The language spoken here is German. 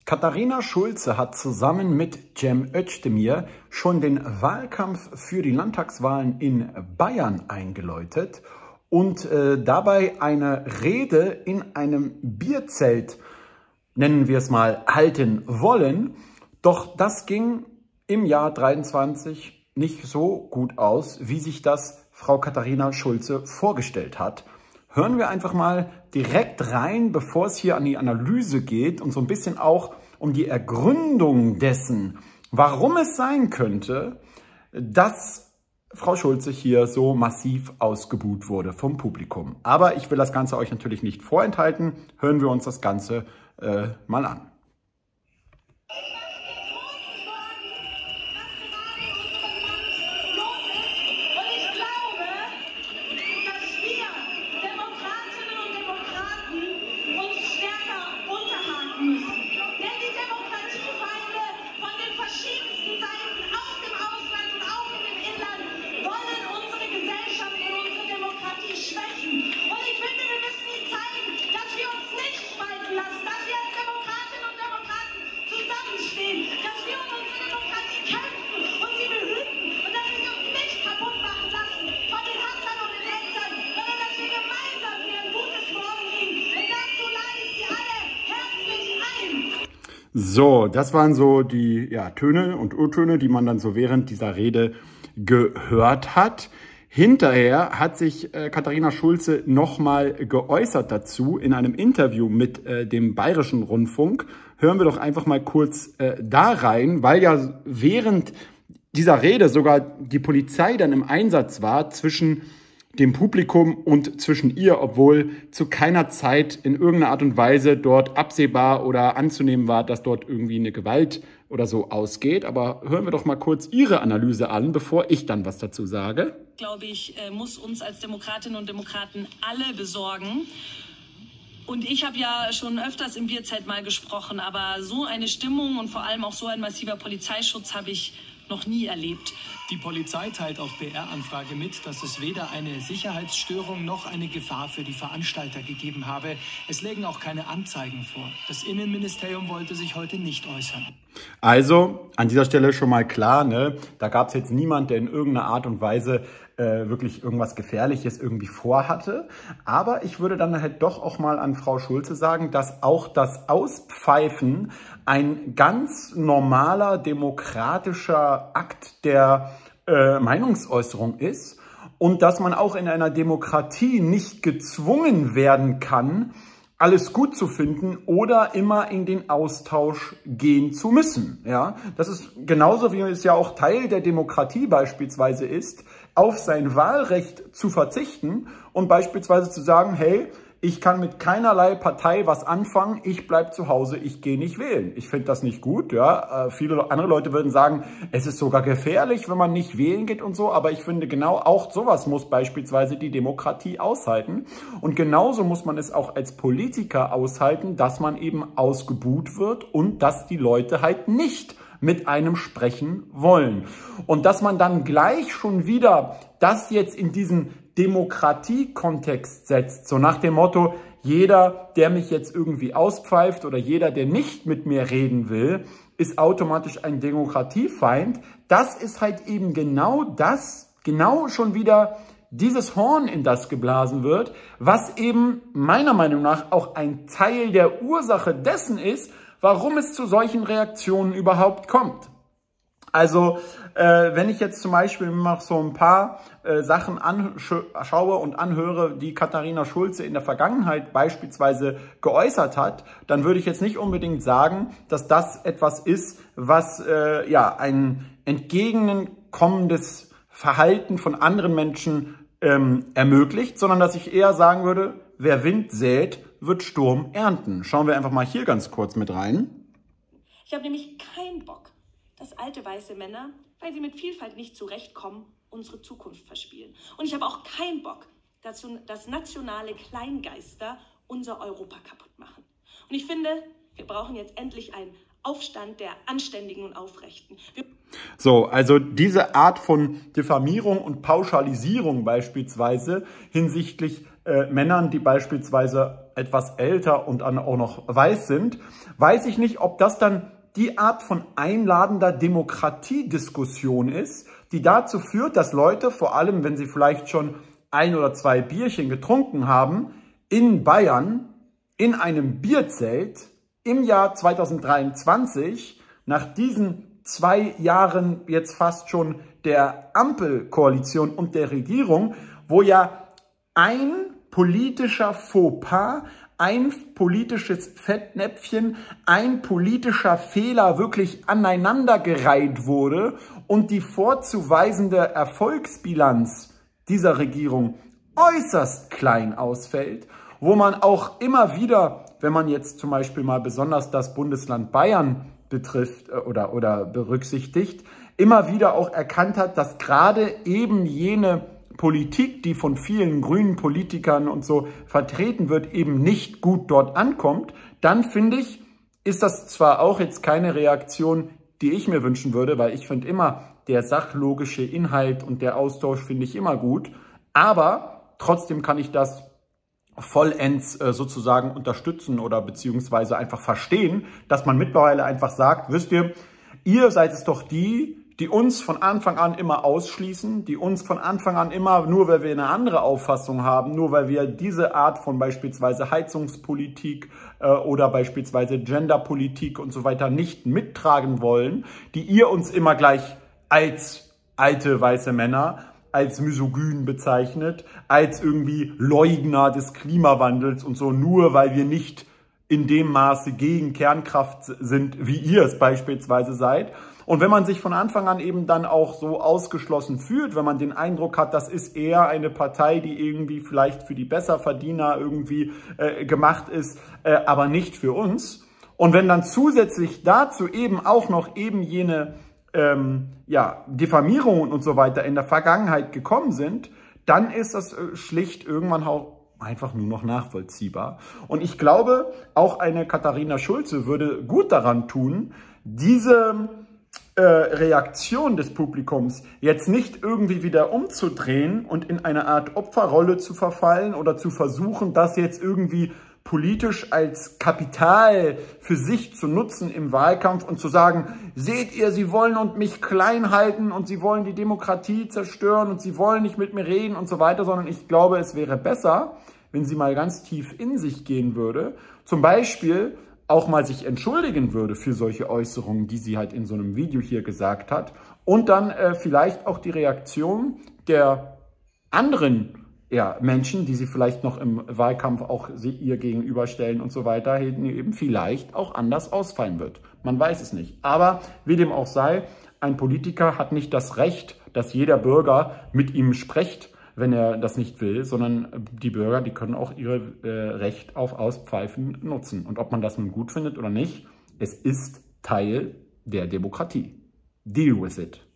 Katharina Schulze hat zusammen mit Cem Özdemir schon den Wahlkampf für die Landtagswahlen in Bayern eingeläutet und dabei eine Rede in einem Bierzelt, nennen wir es mal, halten wollen. Doch das ging im Jahr 2023 nicht so gut aus, wie sich das Frau Katharina Schulze vorgestellt hat. Hören wir einfach mal direkt rein, bevor es hier an die Analyse geht und so ein bisschen auch um die Ergründung dessen, warum es sein könnte, dass Frau Schulze hier so massiv ausgebuht wurde vom Publikum. Aber ich will das Ganze euch natürlich nicht vorenthalten. Hören wir uns das Ganze mal an. So, das waren so die Töne und Urtöne, die man dann so während dieser Rede gehört hat. Hinterher hat sich Katharina Schulze nochmal geäußert dazu in einem Interview mit dem Bayerischen Rundfunk. Hören wir doch einfach mal kurz da rein, weil ja während dieser Rede sogar die Polizei dann im Einsatz war zwischen dem Publikum und zwischen ihr, obwohl zu keiner Zeit in irgendeiner Art und Weise dort absehbar oder anzunehmen war, dass dort irgendwie eine Gewalt oder so ausgeht. Aber hören wir doch mal kurz ihre Analyse an, bevor ich dann was dazu sage. Glaube ich, muss uns als Demokratinnen und Demokraten alle besorgen. Und ich habe ja schon öfters im Bierzelt mal gesprochen, aber so eine Stimmung und vor allem auch so ein massiver Polizeischutz habe ich noch nie erlebt. Die Polizei teilt auf BR-Anfrage mit, dass es weder eine Sicherheitsstörung noch eine Gefahr für die Veranstalter gegeben habe. Es lägen auch keine Anzeigen vor. Das Innenministerium wollte sich heute nicht äußern. Also an dieser Stelle schon mal klar, ne? Da gab es jetzt niemand, der in irgendeiner Art und Weise wirklich irgendwas Gefährliches irgendwie vorhatte. Aber ich würde dann halt doch auch mal an Frau Schulze sagen, dass auch das Auspfeifen ein ganz normaler demokratischer Akt der Meinungsäußerung ist und dass man auch in einer Demokratie nicht gezwungen werden kann, alles gut zu finden oder immer in den Austausch gehen zu müssen. Ja, das ist genauso, wie es ja auch Teil der Demokratie beispielsweise ist, auf sein Wahlrecht zu verzichten und beispielsweise zu sagen, hey, ich kann mit keinerlei Partei was anfangen, ich bleibe zu Hause, ich gehe nicht wählen. Ich finde das nicht gut. Ja, viele andere Leute würden sagen, es ist sogar gefährlich, wenn man nicht wählen geht und so. Aber ich finde genau auch sowas muss beispielsweise die Demokratie aushalten. Und genauso muss man es auch als Politiker aushalten, dass man eben ausgebuht wird und dass die Leute halt nicht mit einem sprechen wollen. Und dass man dann gleich schon wieder das jetzt in diesen Demokratiekontext setzt, so nach dem Motto, jeder, der mich jetzt irgendwie auspfeift oder jeder, der nicht mit mir reden will, ist automatisch ein Demokratiefeind. Das ist halt eben genau schon wieder dieses Horn, in das geblasen wird, was eben meiner Meinung nach auch ein Teil der Ursache dessen ist, warum es zu solchen Reaktionen überhaupt kommt. Also, wenn ich jetzt zum Beispiel noch so ein paar Sachen anschaue und anhöre, die Katharina Schulze in der Vergangenheit beispielsweise geäußert hat, dann würde ich jetzt nicht unbedingt sagen, dass das etwas ist, was ein entgegenkommendes Verhalten von anderen Menschen ermöglicht, sondern dass ich eher sagen würde, wer Wind sät, wird Sturm ernten. Schauen wir einfach mal hier ganz kurz mit rein. Ich habe nämlich keinen Bock, dass alte weiße Männer, weil sie mit Vielfalt nicht zurechtkommen, unsere Zukunft verspielen. Und ich habe auch keinen Bock, dass nationale Kleingeister unser Europa kaputt machen. Und ich finde, wir brauchen jetzt endlich einen Aufstand der Anständigen und Aufrechten. So, also diese Art von Diffamierung und Pauschalisierung beispielsweise hinsichtlich Männern, die beispielsweise etwas älter und dann auch noch weiß sind, weiß ich nicht, ob das dann die Art von einladender Demokratiediskussion ist, die dazu führt, dass Leute, vor allem wenn sie vielleicht schon 1 oder 2 Bierchen getrunken haben, in Bayern in einem Bierzelt im Jahr 2023, nach diesen 2 Jahren jetzt fast schon der Ampelkoalition und der Regierung, wo ja ein politischer Fauxpas, ein politisches Fettnäpfchen, ein politischer Fehler wirklich aneinandergereiht wurde und die vorzuweisende Erfolgsbilanz dieser Regierung äußerst klein ausfällt, wo man auch immer wieder, wenn man jetzt zum Beispiel mal besonders das Bundesland Bayern betrifft oder berücksichtigt, immer wieder auch erkannt hat, dass gerade eben jene Politik, die von vielen grünen Politikern und so vertreten wird, eben nicht gut dort ankommt, dann finde ich, ist das zwar auch jetzt keine Reaktion, die ich mir wünschen würde, weil ich finde immer, der sachlogische Inhalt und der Austausch finde ich immer gut, aber trotzdem kann ich das vollends sozusagen unterstützen oder beziehungsweise einfach verstehen, dass man mittlerweile einfach sagt, wisst ihr, ihr seid es doch die uns von Anfang an immer ausschließen, die uns von Anfang an immer, nur weil wir eine andere Auffassung haben, nur weil wir diese Art von beispielsweise Heizungspolitik oder beispielsweise Genderpolitik und so weiter nicht mittragen wollen, die ihr uns immer gleich als alte weiße Männer, als misogyn bezeichnet, als irgendwie Leugner des Klimawandels und so, nur weil wir nicht in dem Maße gegen Kernkraft sind, wie ihr es beispielsweise seid. Und wenn man sich von Anfang an eben dann auch so ausgeschlossen fühlt, wenn man den Eindruck hat, das ist eher eine Partei, die irgendwie vielleicht für die Besserverdiener irgendwie gemacht ist, aber nicht für uns. Und wenn dann zusätzlich dazu eben auch noch eben jene Diffamierungen und so weiter in der Vergangenheit gekommen sind, dann ist das schlicht irgendwann auch einfach nur noch nachvollziehbar. Und ich glaube, auch eine Katharina Schulze würde gut daran tun, diese Reaktion des Publikums jetzt nicht irgendwie wieder umzudrehen und in eine Art Opferrolle zu verfallen oder zu versuchen, das jetzt irgendwie politisch als Kapital für sich zu nutzen im Wahlkampf und zu sagen, seht ihr, sie wollen mich klein halten und sie wollen die Demokratie zerstören und sie wollen nicht mit mir reden und so weiter, sondern ich glaube, es wäre besser, wenn sie mal ganz tief in sich gehen würde, zum Beispiel auch mal sich entschuldigen würde für solche Äußerungen, die sie halt in so einem Video hier gesagt hat und dann vielleicht auch die Reaktion der anderen Menschen, die sie vielleicht noch im Wahlkampf auch ihr gegenüberstellen und so weiter, eben vielleicht auch anders ausfallen wird. Man weiß es nicht. Aber wie dem auch sei, ein Politiker hat nicht das Recht, dass jeder Bürger mit ihm spricht, wenn er das nicht will, sondern die Bürger, die können auch ihr Recht auf Auspfeifen nutzen. Und ob man das nun gut findet oder nicht, es ist Teil der Demokratie. Deal with it.